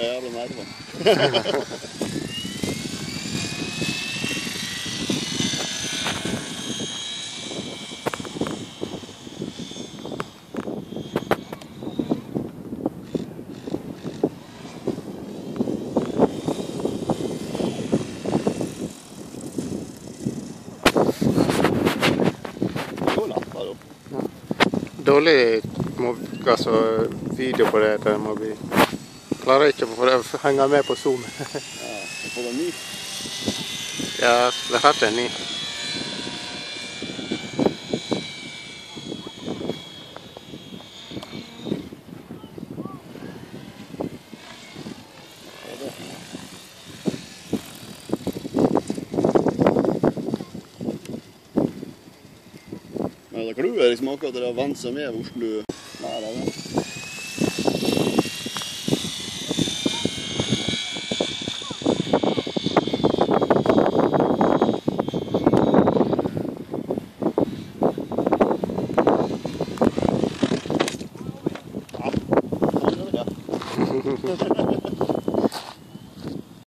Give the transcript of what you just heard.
jævla nerver. Dårlig video på det, det må bli. Klarer ikke å henge med på Zoom. Ja, så får den ny. Ja, det har hatt en ny. Men det kluer liksom akkurat det å venne seg med Oslo. Nei, det er det.